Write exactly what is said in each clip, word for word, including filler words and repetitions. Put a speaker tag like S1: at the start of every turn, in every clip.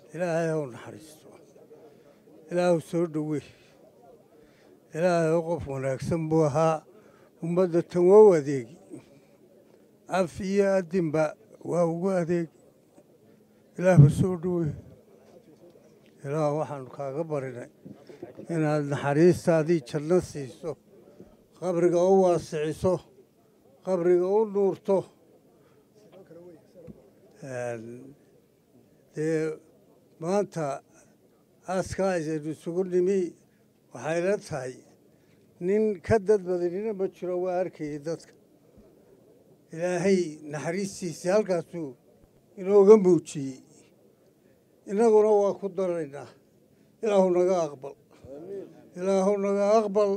S1: إلهي هو نحرسته إلهي سودوي إلهي وقف ونكسن بوها ومدى تنوو ذيك عفية الدنباء وهو ذيك إلهي سودوي إلهي وحن كاغبرنا إن النحريس هذه تشلنسيسو قبرك هو واسعيسو قبرك هو نورتو dee maanta aaskaa aynu isugu nimi waxay la tahay nin ka dad badanina ma jiro waa arkayay dadka ilaahay naxariistiisii halkaasuu inooga muujiyey innaguna waa ku daraynaa ilaahu naga aqbal ilaahu naga aqbal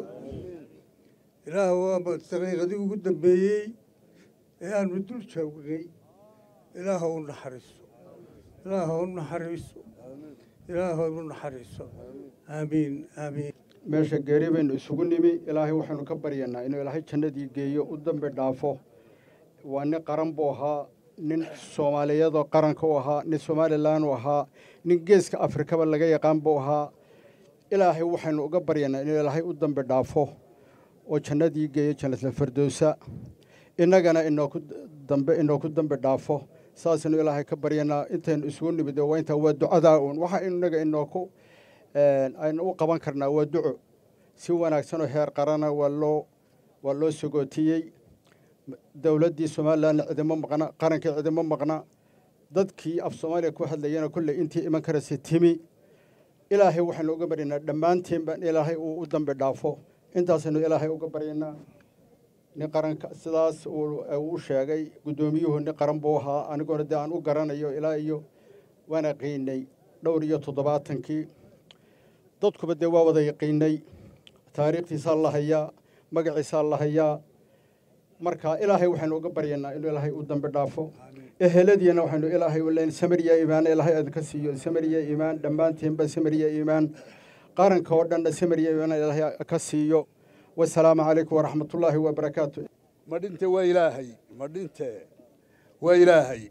S1: ilaahu waa dariiqadii ugu dambeeyey ee aanu dul joognay ilaahu u naxariiso ilaahu u naxariiso ilaahu u naxariiso aamiin aamiin
S2: meesha geeri baynu isugu nimi ilaahay waxaanu ka baryanaa inuu ilaahay jannadii geeyo u dambi dhaafo waa nin qaran buu ahaa nin soomaaliyadoo qaranka u ahaa nin somalilan u ahaa nin geeska afrikaba laga yaqaan buu ahaa ilaahay waxaynu uga baryanaa inuu ilaahay u dambi dhaafo oo jannadii geeyo jannatul firdowsa innagana inooku dambe inooku dambi dhaafo saasaynu ilaahay ka baryanaa intaynu isugu nimid waa intaa waa ducadaa uun waxa inaga inooku aynu u qaban karnaa waa duco si wanaagsanoo heer qarana waa loo waa loo sogootiyey dowladdii somalilanna cidimo maqna qarankii cidimo maqna dadkii af soomaaliya ku hadlayana kolley intii iman karaysa timi ilaahay waxaynu uga baryanaa dhammaantiinba in ilaahay uu u dambi dhaafo intaasaynu ilaahay uga baryanaa nin qaranka sidaas uu sheegay guddoomiyuhu nin qaran buu ahaa anigoona dee aan u garanayo ilaa iyo waan yaqiinay dhowr iyo toddobaatankii dadkuba dee waa wada yaqiinay taariikhtiisaa la hayaa magaciisaa la hayaa marka ilaahay waxaynu uga baryanaa inuu ilaahay u dambi dhaafo eheladiina waxaynu ilaahay u leyn samariya iimaan ilaahay adka siiyo samariya iimaan dhammaantiinba samariya iimaan qaranka oo dhanna samariya iimaan ilaahay ka siiyo والسلام عليكم ورحمة الله وبركاته
S3: مدينة وإلهي مدينة وإلهي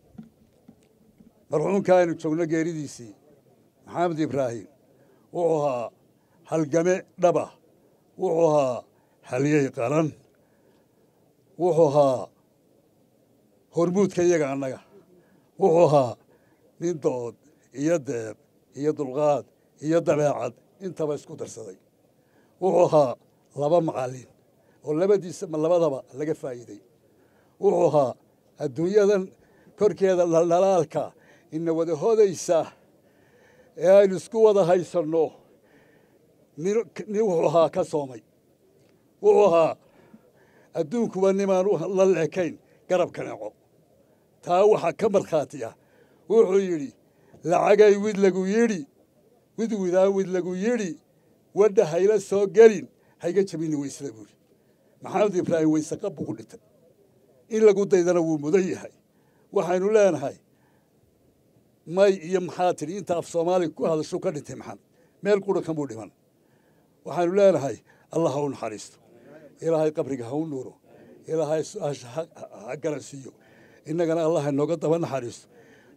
S3: مرحوم كانوا تشوفنا جريديسي محمد إبراهيم وعها هالجمع دبا وعها هاليي قرن وعها هربوت كيجا عنك وعها ننتود يدب يد الغاد يد بعد انت بس كتر صدي وعها laba macallin oo labadiisa ma labadaba laga faa'iiday wuxuu ahaa adduunyadan korkeeda dhalaalka ina wada hodaysa ee aynu isku wada haysanno nin wuxuu ahaa ka soomay wuxuu ahaa adduunkuba nimaan la leekayn garabka neco taa waxaa ka markhaati ah wuxuu yidhi lacagay wid lagu yidhi wid widaa wid lagu yidhi wadda hayla soo gelin hayga jabini weysla buuri maxamed ibraahim weyse qab buu ku dhintay in lagu daydana wuu mudan yahay waxaynu leenahay may iyo maxaa tidhi inta af soomaaliga ku hadasho ka dhintay maxamed meel qura kamuu dhiman waxaynu leenahay allah ha u naxariisto ilaahay qabriga ha u nuuro ilaahay su-aasha ha garansiiyo innagana allah inooga daba naxariisto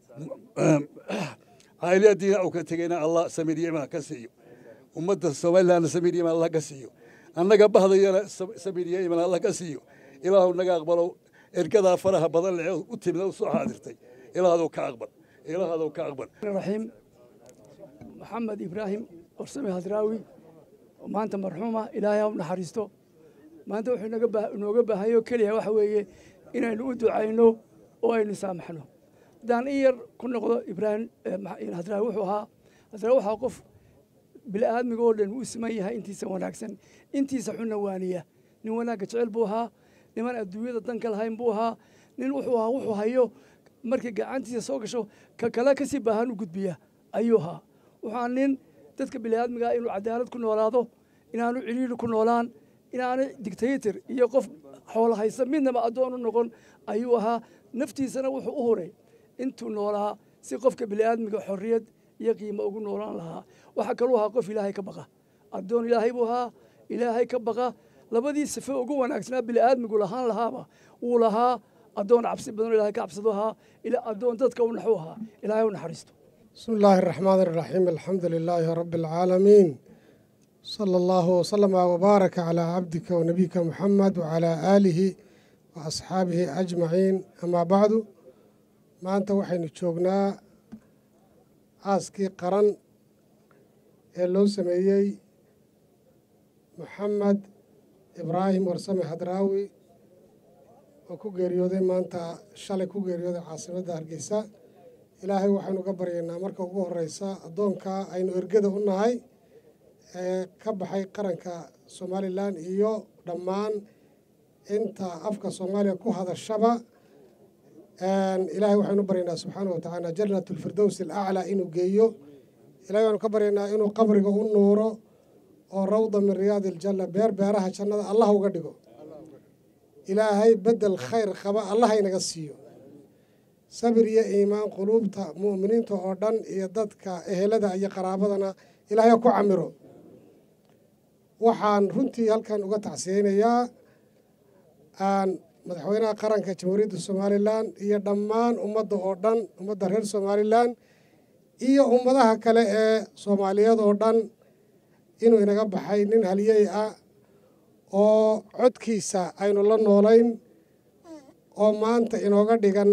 S3: cayliyadii uu ka tegayna allah samir yeman ka siiyo ummadda somalilandna samir yeman allah ka siiyo annaga bahdayana samiriya iman alla ka siiyo ilaahu naga aqbalo ergadaa faraha badan lee u timid u soo xaadirtay ilaahadou ka aqbal ilaahadou ka aqbal
S4: raxiim maxamed ibraahim warsame hadraawi maanta marxuuma ilaahay ha u naxariisto maanta wuxuu inaga inooga baahayo keliya waxa weeye inaynu u ducayno oo aynu saamaxno haddaan in yar ku noqdo ibraahim hadraawi wuxuu ahaa hadraawi waxaa qof bil'aadmiga oo dhan wuu siman yahay intiisa wanaagsan intiisa xunna waaniya nin wanaagga jecel buu ahaa niman adduunyada danka lahayn buu ahaa nin wuxuu ahaa wuxuu hayo markii gacantiisa soo gasho ka kale ka sii baahan u gudbiya ayuu ahaa waxaa nin dadka bil'aadmiga inuu cadaalad ku noolaado inaanu ciriiri ku noolaan inaanu dictator iyo qof xoolo haysa midnaba addoon u noqon ayuu ahaa naftiisana wuxuu u huray intuu noolaa si qofka bil'aadmiga xorriyad iyo qiimo ugu noolaan lahaa waxa kaluu ahaa qof ilaahay ka baqa addoon ilaahay buu ahaa ilaahay ka baqa labadii sifo ugu wanaagsanaa bil'aadmigu lahaan lahaaba wuu lahaa addoon cabsi badan ilaahay ka cabsado ahaa ila addoon dadka u naxu ahaa ilaahay u naxariisto
S5: بسم الله الرحمن الرحيم الحمد لله رب العالمين صلى الله وسلم وبارك على عبدك ونبيك محمد وعلى آله وأصحابه أجمعين أما بعد ما أنت وحين تشوقنا عاسكي قرن اللو سميي محمد إبراهيم ورسمي حدراوي وكو غيريودي ما أنت شالي كو غيريودي عاصمة هرقيسا ilaahay waxaynu ka baryaynaa marka ugu horeysa addoonka aynu ergada u nahay ee ka baxay qaranka somalilan iyo dhammaan inta afka soomaaliya ku hadashaba ilaahay waxaynu baryaynaa subxaana wa tacaala jannatu lfirdows alaclaa inuu geeyo ilaahay waxaynu ka baryaynaa inuu qabriga u nuuro oo rawda min riyaadi aljanna beer beeraha jannada allah uga dhigo ilaahay bedel khayr qaba allah inaga siiyo sabir iyo iimaan quluubta mu'miniinta oo dhan iyo dadka ehelada iyo qaraabadana ilaahay ku camiro waxaan runtii halkan uga tacsiyeynayaa aan madaxweynaha qaranka jamhuuriyadda somalilan iyo dhammaan ummadda oo dhan ummadda reer somalilan iyo ummadaha kale ee soomaaliyeed oo dhan inuu inaga baxay nin haliyey ah oo codkiisa aynu la noolayn oo maanta inooga dhigan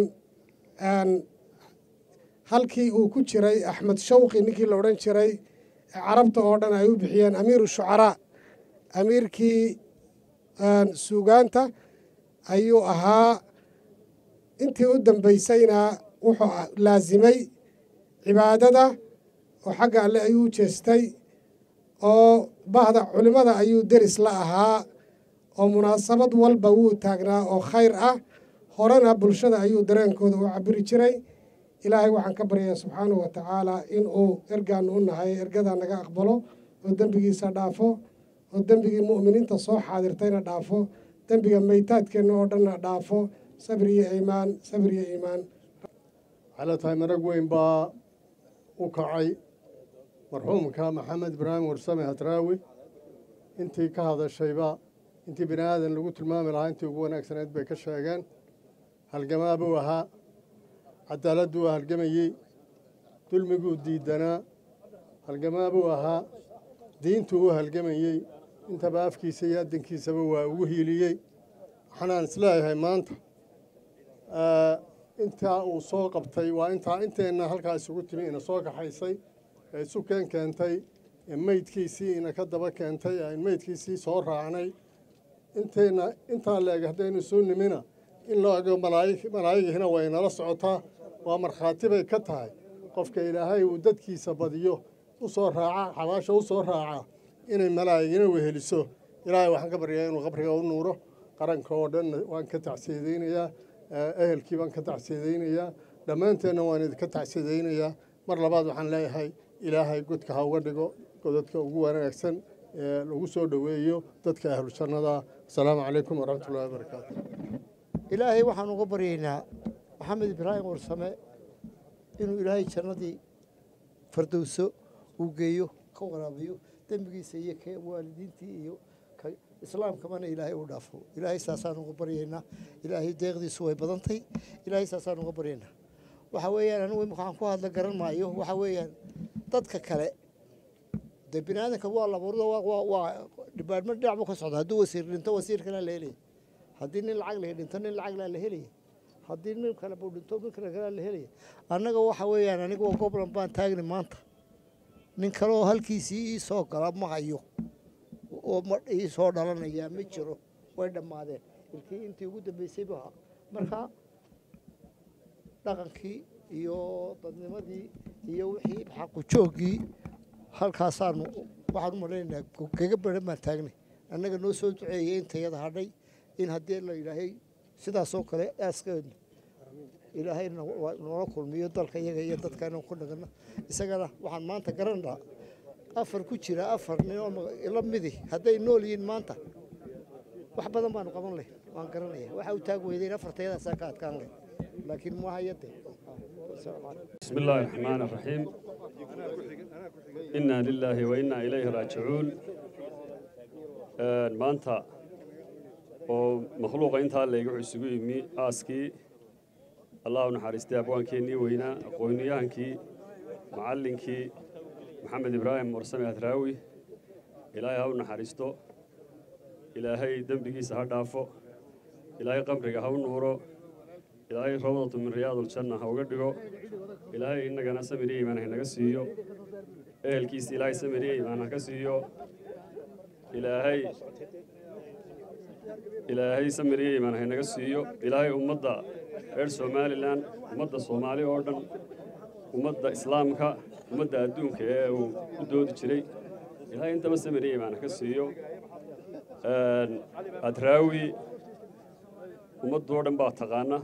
S5: halkii uu ku jiray axmed shawqi ninkii la odhan jiray carabta oo dhan ay u bixiyeen amiiru shucaraa amiirkii suugaanta ayuu ahaa intii u dambaysayna wuxuu laasimay cibaadada oo xagga alle ayuu u jeestay oo bahda culimmada ayuu deris la ahaa oo munaasabad walba wuu taagnaa oo khayr ah horena bulshada ayuu dareenkooda u cabiri jiray ilaahay waxaan ka baryayaa subxaanahu wa tacaala inuu ergaanu u nahay ergadaa naga aqbalo oo dembigiisa dhaafo oo dembigii mu'miniinta soo xaadirtayna dhaafo dembiga maytaadkeenna oo dhanna dhaafo sabir iyo iimaan sabir iyo iimaan
S2: waxaa tahay marag weyn baa u kacay marxuumka maxamed ibraahim warsame hadraawi intii ka hadashayba intii bini aadan lagu tilmaami lahaa intii ugu wanaagsanayd bay ka sheegeen halgamaa buu ahaa cadaaladdu waa halgamayey dulmiguu diidanaa halgamaa buu ahaa diintuu u halgamayey intaba afkiisa iyo addankiisaba waa ugu hiiliyey waxaanaan isleeyahay maanta intaa uu soo qabtay waa intaa inteenna halkaa isugu timi ina soo kaxaysay ee isu keen keentay ee meydkiisii ina ka daba keentay ee meydkiisii soo raacnay inteenna intaa leeg haddaynu soo nimina in loo ego malaa'igihina way nala socotaa waa markhaati bay ka tahay qofka ilaahay uu dadkiisa badiyo u soo raaca xabaasha u soo raaca inay malaa'igina weheliso ilaahay waxaan ka baryaa inuu qabriga u nuuro qaranka oo dhan waan ka tacsiidaynayaa ehelkii baan ka tacsiidaynayaa dhammaanteenna waan idinka tacsiidaynayaa mar labaad waxaan leeyahay ilaahay godka ha uga dhigo godadka ugu wanaagsan ee lagu soo dhoweeyo dadka ahlu jannada asalaamu calaykum waraxmatullahi wabarakaatu
S6: ilaahay waxaan uga baryaynaa maxamed ibraahim warsame inuu ilaahay jannadii fardowso uu geeyo ka waraabiyo dembigiisa iyo ka waalidiintii iyo ka islaamkamana ilaahay uu dhaafo ilaahay saasaan uga baryaynaa ilaahay deeqdiisu way badantay ilaahay saasaan uga baryaynaa waxa weeyaan anigu waxaan ku hadla garan maayo waxa weeyaan dadka kale dee bini aadanka waa labuurda waa dhibaatmo dhinac buu ka socda hadduu wasiir dhinto wasiirkana la helaya haddii nin lacag la dhinto nin lacag la helaya haddii nin kale buu dhinto nin kale kale la helaya annaga waxa weeyaan anigu goblan baan taagni maanta nin kale oo halkiisii ii soo gala ma hayo oo ma ii soo dhalanaya ma jiro way dhammaadeen ilkii intii ugu dambeysay baa marka dhaqankii iyo dadnimadii iyo wixii xaqu joogii halkaasaanu waxaan u malaynayaa kaga baran baan taagnay annaga noo soo duceeyey intayada hadhay in haddii la yidhaahay sidaasoo kale aaskeedna ilaahay noola kulmiyo dalka iyaga iyo dadkana ku dhagana isagana waxaan maanta garan lahaa afar ku jira afar nin oo la midi hadday nool yihiin maanta wax badan baanu qaban leh waan garanaya waxa uu taag weydeen afartayadaasaa ka adkaan leh laakiin ma hayade
S7: بسم الله الرحمن الرحيم إنا لله وإنا إليه راجعون maanta oo makhluuqa intaa leega isugu yimi aaskii allah u naxariistay abwaankeenii weynaa aqooniyahaankii معلنكي محمد إبراهيم ورسمي هدراوي إلهي هاو نحرستو إلهي دنبقي سهر دافو إلهي قبرك هاو نورو إلهي روضة من رياض الجنة هاو قدقو إلهي إنك أنا سمري من هنا قسيو إيه الكيس إلهي سمري من هنا قسيو إلهي إلهي سمري من هنا قسيو إلهي أمضى إير سومالي لان أمضى سومالي أوردن أمضى إسلامك أمضى أدونك إيه ودود جري إلهي أنت ما سمري من هنا قسيو أدراوي أمضى أوردن باعتقانا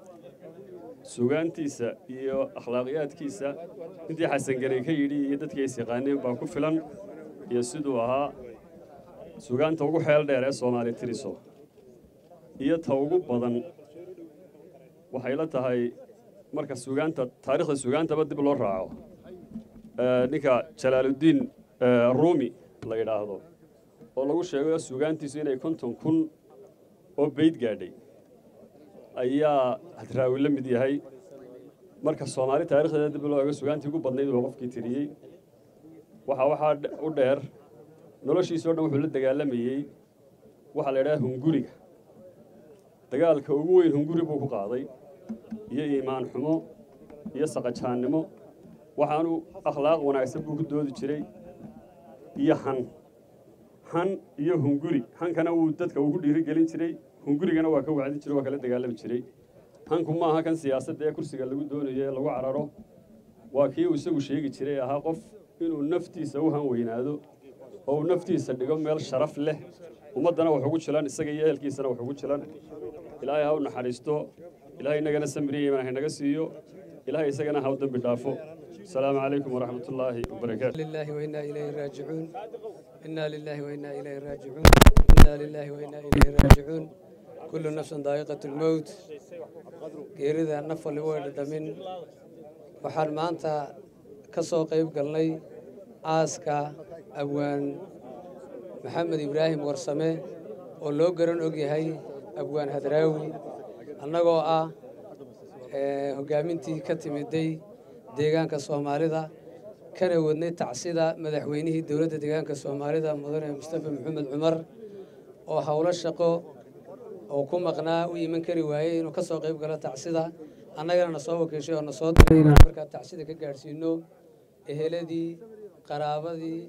S7: suugaantiisa iyo akhlaaqiyadkiisa intii xasan garay ka yiri iyo dadkiisa yaqaaneen baa ku filan iyo sidoo ahaa suugaanta ugu xeel dheer ee Soomaali tiriso iyo ta ugu badan waxay la tahay marka suugaanta taariikhda suugaanta dib loo raaco ee ninka Jalaaluddin Rumi la yiraahdo oo lagu sheegay suugaantiisu inay konton kun oo beyd gaadhay ayaa hadraawi la mid yahay marka Soomaali taariikhdeeda dib loo eego suugaantii ugu badnayd oo qofkii tiriyay waxa waxa u dheer noloshiisa oo dhan wuxuu la dagaalamayay waxa la yiraahdo hunguriga dagaalka ugu weyn hunguri buu ku qaaday iyo iimaan xumo iyo saqajaannimo waxaanu akhlaaq wanaagsan buu ku doodi jiray iyo han han iyo hunguri hankana uu dadka ugu dhiiri gelin jiray hungurigana waa ka wacdi jiray waa kala dagaalami jiray hanku ma aha kan siyaasadda ee kursiga lagu doonayo lagu cararo waa kii uu isagu sheegi jiray ahaa qof inuu naftiisa u han weynaado oo naftiisa dhigo meel sharaf leh ummadana wax ugu jilan isaga iyo ehelkiisana wax ugu jilan ilaahay ha u naxariisto ilaahay nagana samriye ma naga siiyo ilaahay isagana ha u dambi dhaafo السلام عليكم ورحمة الله وبركاته.
S8: لله وإنا إليه راجعون. إنا لله وإنا إليه راجعون. إنا لله وإنا إليه راجعون. كل نفس ذائقة الموت. geerida naf wali way dhadhamin waxaan maanta ka soo qayb galnay aaska abwaan maxamed ibraahim warsame oo loo garan og yahay abwaan hadraawi annagoo ah hogaamintii ka timiday deegaanka Soomaalida kana wadnay tacsida madaxweynihii dawladda deegaanka Soomaalida mudane Mustafa Maxamed Cumar oo hawlo shaqo oo ku maqnaa u iman kari waayay inuu ka soo qayb galo tacsida annagana soo wakiishay oo soo diray inaan markaa tacsida ka gaarsiino eheladii qaraabadii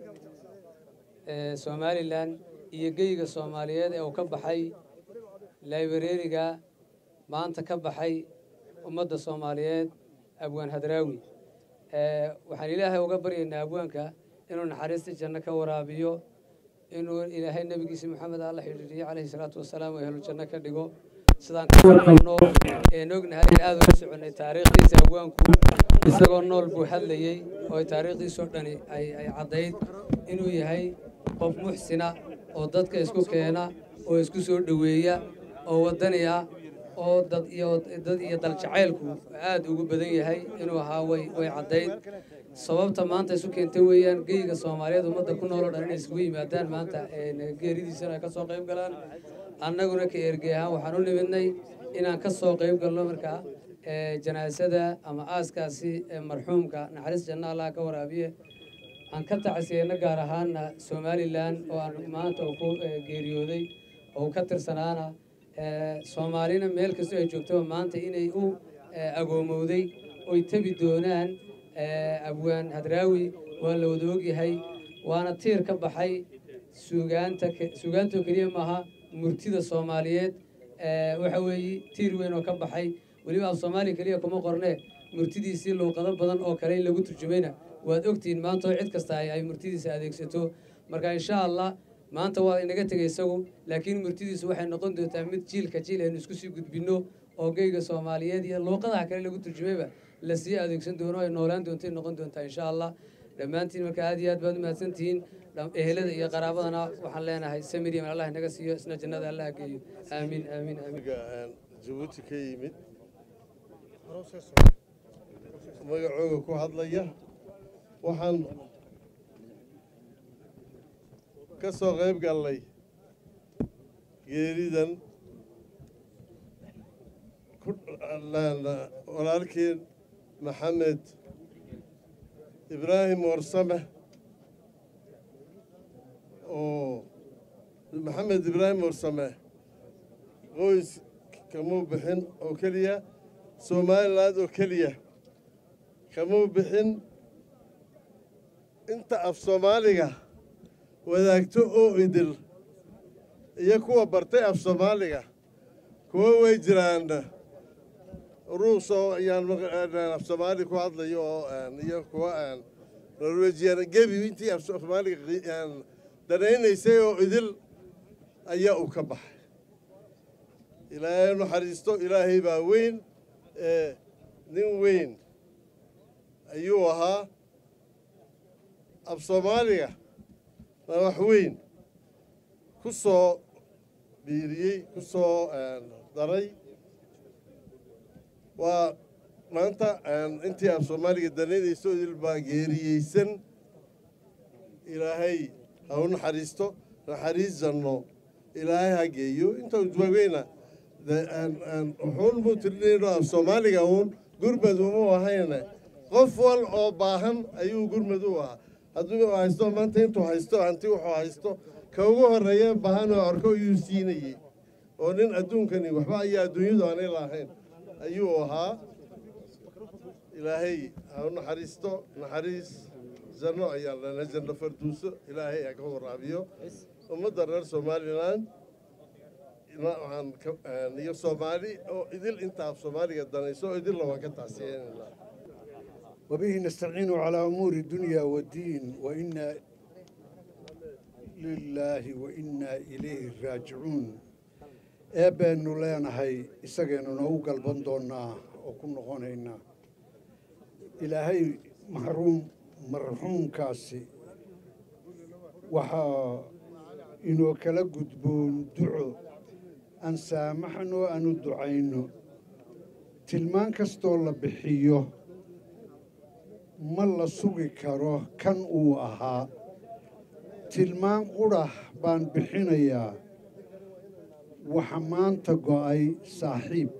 S8: ee Somaliland iyo geyga Soomaaliyeed ee uu ka baxay library-ga maanta ka baxay ummadda Soomaaliyeed abwaan hadraawi ee waxaan ilaahay uga baryaynaa abwaanka inuu naxariista janno ka waraabiyo inuu ilaahay nabigiisa maxamed allah xiriiriyo calayhi salaatu wasalaam oo helo janno ka dhigo sidaan ka warqabno ee ognahay in aad u soconay taariikhdiisa abwaanku isagoo nool buu hadlayay oo taariikhdiisa oo dhani ay ay cadayd inuu yahay qof muxsina oo dadka isku keena oo isku soo dhaweeya oo wadaniya oo dad iyo dad iyo dal jaceylku aad ugu badan yahay inuu ahaa way way cadayd sababta maanta isu keentay weeyaan geyga Soomaaliyeed ummadda ku nool oo dhan inay isugu yimaadaan maanta ee geeridiisana ka soo qayb galaan annaguna ka ergeeyaan waxaan u nimidnay inaan ka soo qayb galno markaa ee janaasada ama aaskaasi ee marxuumka naxariis janna Allah ka waraabiye aan ka tacsiyeyna gaar ahaan Somaliland oo aan maanta ku geeriyooday oo ka tirsanaana Soomaalina meel kasta ay joogto maanta inay u agoomowday oo tabi doonaan abwaan hadraawi waa la wada og yahay waana tiir ka baxay suugaanta suugaanta kaliya maaha murtida Soomaaliyeed waxa weeye tiir weyn oo ka baxay waliba af Soomaali kaliya kuma qorne murtidiisii luuqado badan oo kale lagu turjumayna waad ogtiin maanta cid kasta ay murtidiisa adeegsato marka insha Allah maanta waa inaga tagay isagu laakiin murtidiisu waxay noqon doontaa mid jiilka jiil aynu isku sii gudbino oo geyga Soomaaliyeed iyo luuqadaha kale lagu turjumayba la sii adeegsan doono ay noolaan doonto noqon doontaa insha Allah dhamaantiin marka aad iyo aad baad mahadsantihiin ehelada iyo qaraabadana waxaan leenahay samiriya Allah inaga siiyo isna jannada Allah geeyo aamin aamin aamin
S9: Djibouti ka yimid magacooga ku hadlaya waxaan ka soo qayb galnay geeridan walaalkeen maxamed ibraahim warsame oo maxamed ibraahim warsame qoys kamuu bixin oo keliya somaliland oo keliya kamuu bixin inta af soomaaliga wadaagto oo idil iyo kuwa bartay af soomaaliga kuwa way jiraan ruus oo ayaan af soomaali ku hadlayo oo iyo kuwa aan norwejian gebi intii af soomaaliga danaynaysay oo idil ayaa uu ka baxay ilaahay naxariisto ilaahay baa weyn ee nin weyn ayuu ahaa af soomaaliga madax weyn ku soo biiriyey ku soo daray waa maanta intii af soomaaliga danaynayso idil baa geeriyeysan ilaahay ha u naxariisto naxariis janno ilaahay ha geeyo inta joogayna wuxuun buu tirinayno af soomaaliga uun gurmad uma ahayna qof wal oo baahan ayuu gurmad u ahaa hadduu haysto maanta intuu haysto hanti wuxuu haysto ka ugu horreeya baahan oo arko ayuu siinayey oo nin adduunkani waxba ayaa adduunyadu aanay lahayn ayuu ahaa ilaahay ha u naxariisto naxariis janno ayaa lana janno farduuso ilaahay ha ka waraabiyo ummadda reer somaliland iyo soomaali oo idil intaa soomaaliga danayso idilna waan ka tacsiyeenayna
S10: وبه نستعين على أمور الدنيا والدين وإنا لله وإنا إليه راجعون أبن لنا هاي إسقنا نوقل بندونا وكنا غنينا إلهي محروم مرحوم كاسي وحا إنو كلا قدبون دعو أن سامحنو أن دعينو تلمان كستولا بحيو ma la sugi karo kan uu ahaa tilmaan qurah baan bixinayaa waxa maanta go'ay saaxiib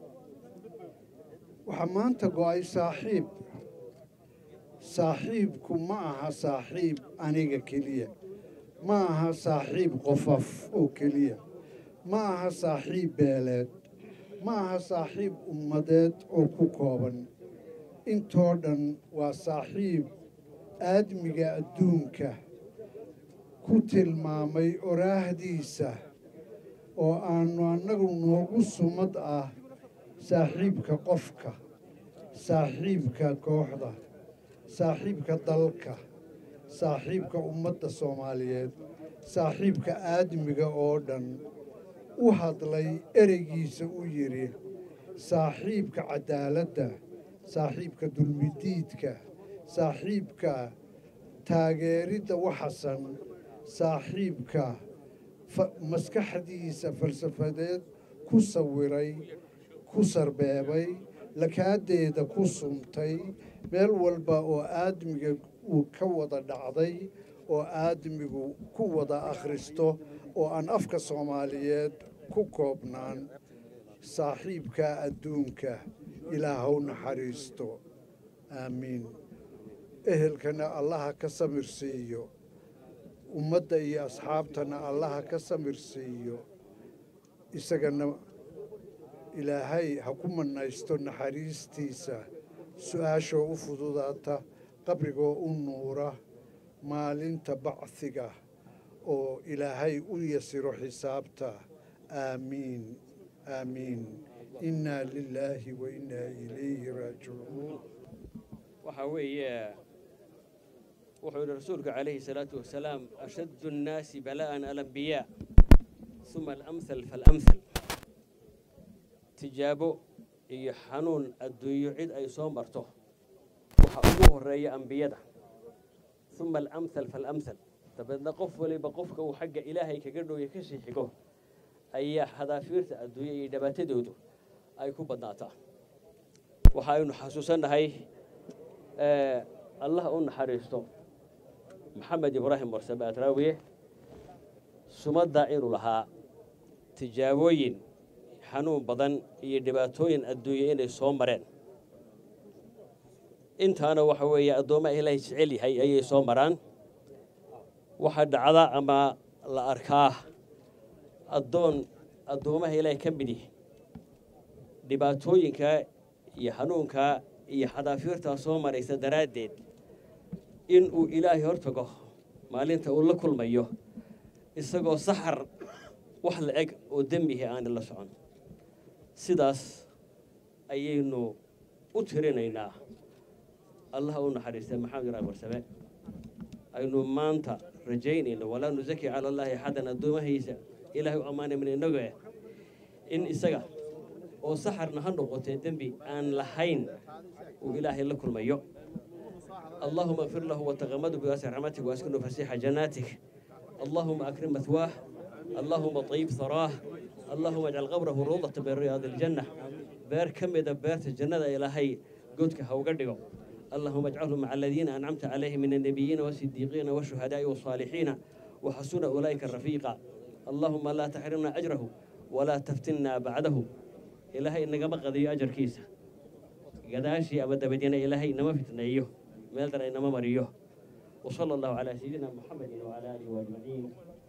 S10: waxa maanta go'ay saaxiib saaxiibku ma aha saaxiib aniga keliya ma aha saaxiib qofaf oo keliya ma aha saaxiib beeleed ma aha saaxiib ummadeed oo ku kooban intoo dhan waa saaxiib aadmiga adduunka ku tilmaamay oraahdiisa oo aannu annagu noogu sumad ah saaxiibka qofka saaxiibka kooxda saaxiibka dalka saaxiibka ummadda soomaaliyeed saaxiibka aadmiga oo dhan u hadlay ereygiisa u yidhi saaxiibka cadaaladda saaxiibka dulmidiidka saaxiibka taageeridda waxasan saaxiibka maskaxdiisa falsafadeed ku sawiray ku sarbeebay lakaadeeda ku sumtay meel walba oo aadmiga uu ka wada dhacday oo aadmigu ku wada akhristo oo aan afka soomaaliyeed ku koobnaan saaxiibka adduunka ilaahow naxariisto aamiin ehelkana allaha ka samir siiyo ummadda iyo asxaabtana allaha ka samir siiyo isagana ilaahay ha ku mannaysto naxariistiisa su-aashoo u fududaata qabrigoo u nuura maalinta bacdiga oo ilaahay u yasiro xisaabta aamiin aamiin إنا لله وإنا إليه راجعون
S11: وحوي وحول رسولك عليه الصلاة والسلام أشد الناس بلاء الأنبياء ثم الأمثل فالأمثل تجابوا يحنون الدنيا عيد أي صومرته وحقوه الرأي أنبياء ثم الأمثل فالأمثل تبدأ قف ولي بقفك وحق إلهي كقرده يكسي حقوه أي حذافيرت الدنيا يدبات دودو ay ku badnaataa waxaaynu xasuusannahay allah u naxariisto maxamed ibraahim warsame adraawiye sumadda inuu lahaa tijaabooyin xanuun badan iyo dhibaatooyin adduunya inay soo mareen intaana waxa weeye addoomaha ilaahay jecel yahay ayay soo maraan waxa dhacda ama la arkaa addoon addoomaha ilaahay ka mid yahay dhibaatooyinka iyo xanuunka iyo xadaafiirta soo maraysa daraaddeed in uu ilaahay hortago maalinta uu la kulmayo isagoo saxar wax la eg oo dembihi aan la socon sidaas ayaynu u tirinaynaa allah u naxariistay maxamed ibraahim warsame aynu maanta rajaynayno walaa nusaki cala allahi axadan addoomahiisa ilaahay u ammaanay min innaga in isaga oo saxarna ha noqotee dembi aan lahayn uu ilaahay la kulmayo اللهم اغفر له وتغمده بواسع رحمتك واسكنه فسيح جناتك اللهم اكرم مثواه اللهم طيب ثراه اللهم اجعل قبره روضة من رياض الجنة بير كم دبرت الجنة إلهي قدك هوقدقوا اللهم اجعله مع الذين أنعمت عليهم من النبيين والصديقين والشهداء والصالحين وحسن أولئك الرفيقا اللهم لا تحرمنا أجره ولا تفتنا بعده إلهي إنك بقضي أجر كيسة قداشي أبدا بدينا إلهي إنما فتنيه ميل درينا ما مريوه وصلى الله على سيدنا محمد وعلى آله وأجمعين